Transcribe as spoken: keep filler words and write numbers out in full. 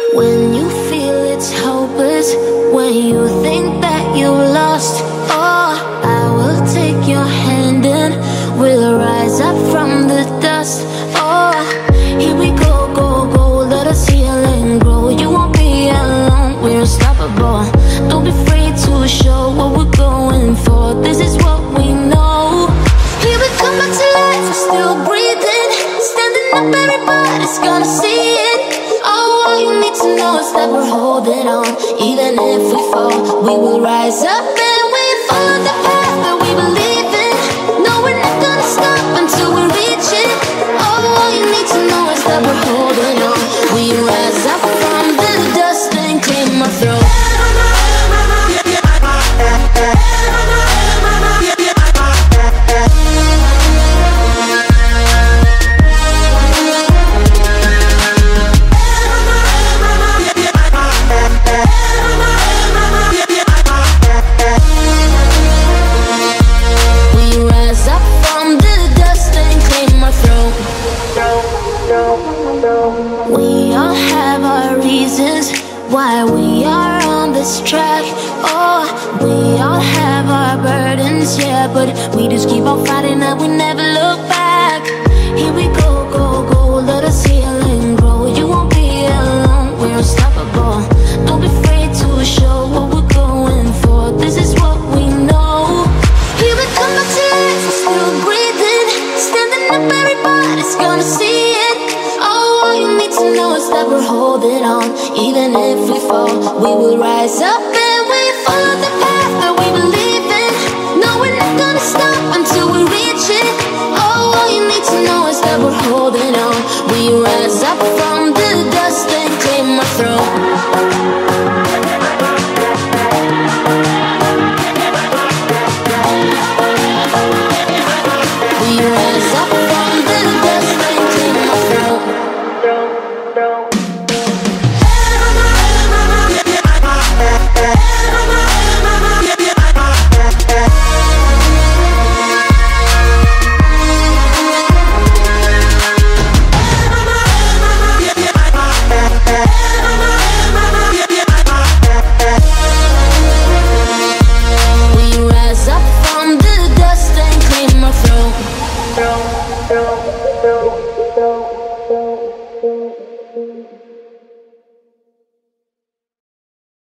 When you feel it's hopeless, when you think that you lost, oh, I will take your hand and we'll rise up from the dust. Oh, here we go, go, go, let us heal and grow. You won't be alone, we're unstoppable. Don't be afraid to show what we're going for. This is what we know. Here we come back to life, we're still breathing. Standing up, everybody's gonna see it. Oh, all you need to know is that we're holding on. Even if we fall, we will rise up and we follow the path that we believe in. No, we're not gonna stop until we reach it. Oh, all you need to know is that we're holding on. We rise up from the dust and clear my throat. We all have our reasons why we are on this track. Oh, we all have our burdens, yeah, but we just keep on fighting and we never look back. Here we go, go, go, let us heal and grow. You won't be alone, we're unstoppable. Don't be afraid to show what we're going for. This is what we know. Here we come back to life, we're still breathing. Standing up, everybody's gonna see it. All you need to know is that we're holding on. Even if we fall, we will rise up and we follow the